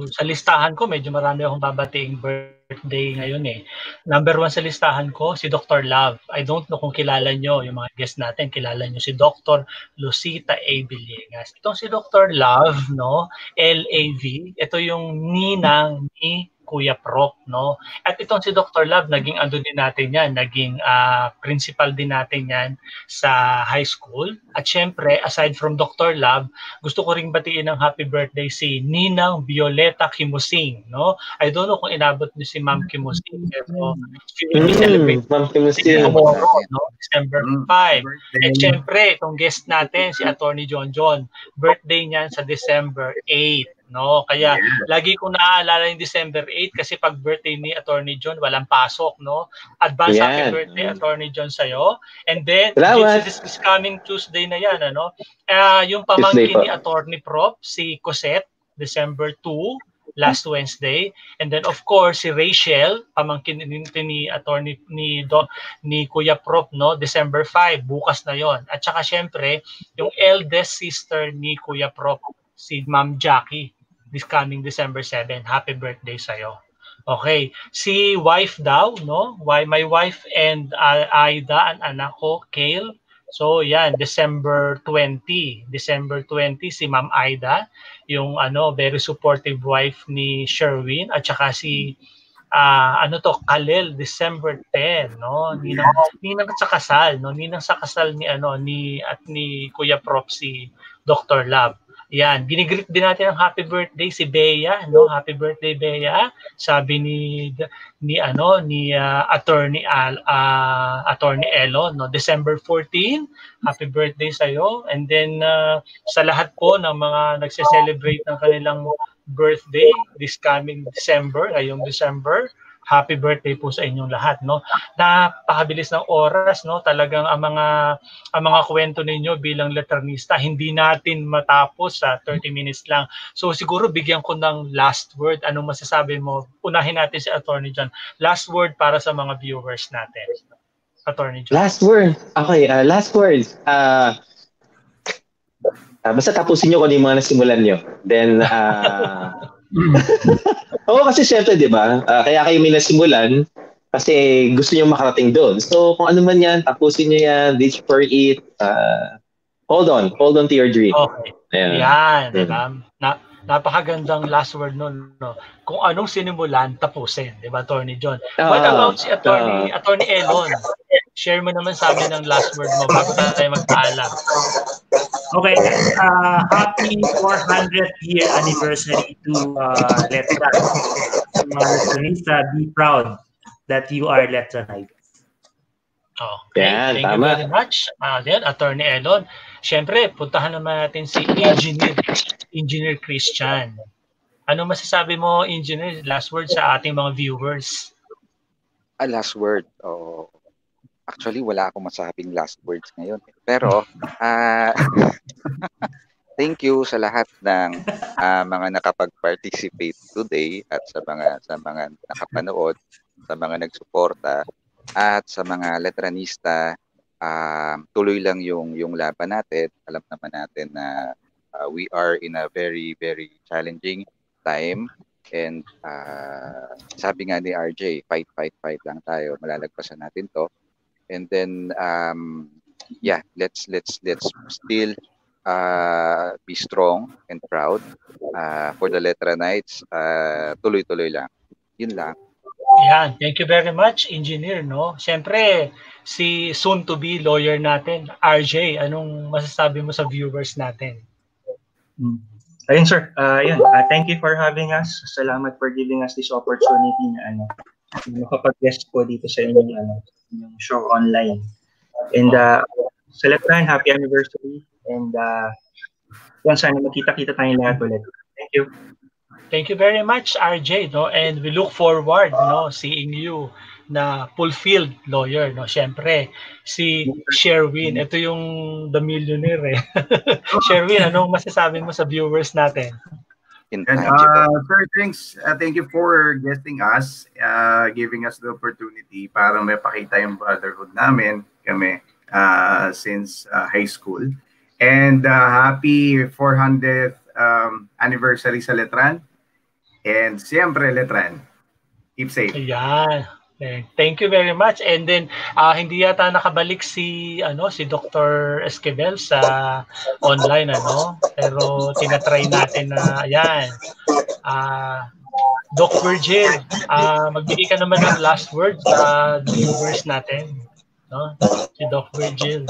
sa listahan ko, medyo marami akong babating birthday ngayon eh. Number 1 sa listahan ko, si Dr. Love. I don't know kung kilala nyo, yung mga guest natin, kilala nyo si Dr. Lucita A. Villegas. Itong si Dr. Love, no? L-A-V. Ito yung ninang ni Kuya Prop, no? At itong si Dr. Love, naging ano din natin yan, naging principal din natin yan sa high school. At syempre, aside from Dr. Love, gusto ko ring batiin ng happy birthday si Ninang Violeta Kimusing, no? I don't know kung inabot niyo si Ma'am Kimusing, pero she will be celebrating Ma'am Kimusing tomorrow, no? December 5. At syempre, itong guest natin, si Attorney John John, birthday niyan sa December 8. No, kaya lagi ko naaalala yung December 8 kasi pag birthday ni Attorney John, walang pasok, no? Advance happy birthday Attorney John sa'yo. And then this coming Tuesday na yan, ano? Yung pamangkin ni Attorney Prop, si Cosette, December 2, last Wednesday. And then of course si Rachel, pamangkin ni Attorney ni Kuya Prop, no? December 5, bukas na yon. At saka syempre, yung eldest sister ni Kuya Prop, si Ma'am Jackie, this coming December 7. Happy birthday sa'yo. Okay. Si wife daw, no? My wife and Aida, ang anak ko, Kale. So, yan, December 20. December 20, si Ma'am Aida, yung very supportive wife ni Sherwin, at saka si Kalel, December 10, no? Ninang sa kasal, no? Ninang sa kasal ni Kuya Prop, si Dr. Love. Yan, ginigreet din natin ang happy birthday si Bea, no? Happy birthday Bea. Sabi ni Attorney Elo, no? December 14, happy birthday sa iyo. And then sa lahat po ng mga nagse-celebrate ng kanilang birthday this coming December, ngayong December, happy birthday po sa inyong lahat, no? Napakabilis ng oras, no? Talagang ang mga kwento ninyo bilang letranista hindi natin matapos sa 30 minutes lang. So siguro bigyan ko ng last word. Anong masasabi mo? Unahin natin si Attorney John. Last word para sa mga viewers natin. Attorney John. Last word. Okay, last word. Basta tapusin nyo kung yung mga nasimulan nyo. Then, oo, kasi syempre, di ba? Kaya kayo may nasimulan kasi gusto nyo makarating doon. So, kung ano man yan, tapusin nyo yan, reach for it. Hold on to your dream. Okay. Yan, di ba? Napakagandang last word nun, no? Kung anong sinimulan, tapusin, di ba, Attorney John? What about si Attorney Elon? Share mo naman sa amin ang last word mo bago tayo magpaalam. Okay, happy 400th year anniversary to Letra. Letranista, be proud that you are Letranite. Okay, thank you very much. Then, Attorney Elon. Siyempre, puntahan naman natin si Engineer Christian. Ano masasabi mo, Engineer? Last word sa ating mga viewers. Last word. Actually, wala akong masabing last words ngayon. Pero, thank you sa lahat ng mga nakapag-participate today at sa mga nakapanood, sa mga nagsuporta, at sa mga letranista. Tuloy lang yung laban natin. Alam naman natin na we are in a very, very challenging time. And sabi nga ni RJ, fight lang tayo. Malalagpasan natin to. And then let's still be strong and proud for the Letranites. Tuloy-tuloy lang. Yun lang. Yan, thank you very much, Engineer, no? Siyempre, si soon-to-be lawyer natin, RJ, anong masasabi mo sa viewers natin? Ayun, sir. Thank you for having us. Salamat for giving us this opportunity na makapag-guest po dito sa inyong show online. And sa Letran, happy anniversary. And sana magkita-kita tayong lahat ulit. Thank you. Thank you very much, RJ, no? And we look forward, no, seeing you na fulfilled lawyer, no? Siyempre, si Sherwin, ito yung The Millionaire, eh. Sherwin, anong masasabi mo sa viewers natin? Sir, thanks. Thank you for guesting us, giving us the opportunity para mapakita yung brotherhood namin, kami, since high school. And happy 400th anniversary sa Letran. And siyempre, Letran, keep safe. Ayan. Thank you very much. And then hindi yata nakabalik si Dr. Esquivel sa online pero tinatry natin na ayan. Doc Virgil, magbigay ka naman ng last words sa viewers natin, no? Si Doc Virgil.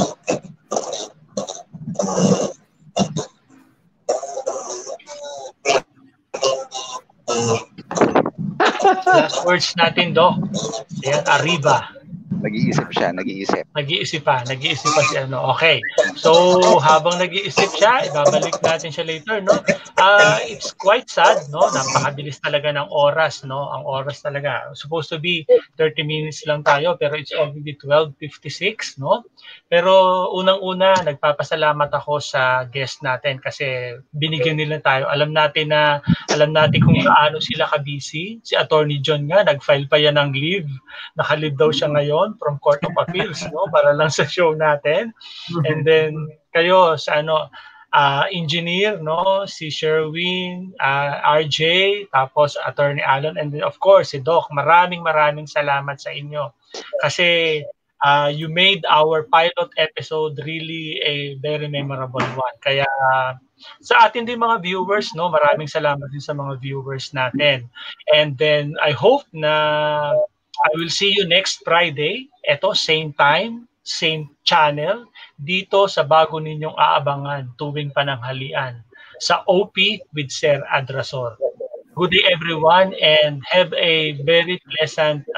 Last words natin, Doc. Ayan, arriba. Nag-iisip siya, nag-iisip. Nag-iisip pa si Okay. So, habang nag-iisip siya, ibabalik natin siya later, no? It's quite sad, no? Napakabilis talaga ng oras, no? Ang oras talaga. Supposed to be 30 minutes lang tayo, pero it's already 12:56, no? Pero unang-una, nagpapasalamat ako sa guest natin kasi binigyan nila tayo. Alam natin kung paano sila ka-busy. Si Attorney John nga, nag-file pa yan ng leave. Naka-leave daw siya ngayon from Court of Appeals, no? Para lang sa show natin. And then kayo sa engineer, no? Si Sherwin, RJ, tapos Attorney Alan, and then of course si Doc. Maraming salamat sa inyo kasi you made our pilot episode really a very memorable one. Kaya sa atin din mga viewers, no, maraming salamat din sa mga viewers natin. And then I hope na I will see you next Friday. Ito, same time, same channel, dito sa bago ninyong aabangan tuwing pananghalian sa OP with Sir Adrasor. Good day everyone and have a very pleasant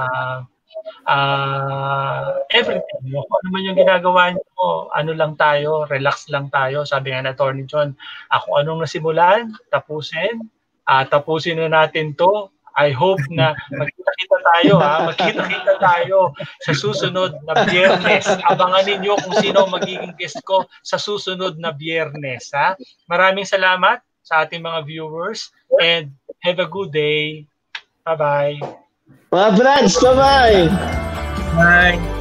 everything. Kung ano man yung ginagawa nyo, lang tayo, relax lang tayo. Sabi nga na Attorney John, kung anong nasimulan, tapusin na natin to. I hope na magkita-kita tayo sa susunod na Biyernes. Abangan ninyo kung sino magiging guest ko sa susunod na Biyernes. Maraming salamat sa ating mga viewers and have a good day. Bye-bye. Mga friends, bye-bye! Bye!